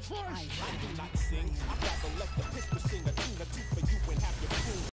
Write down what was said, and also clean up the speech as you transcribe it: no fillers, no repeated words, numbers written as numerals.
I do not sing. I'd rather let the pistol sing a tune or two for you and have your crew.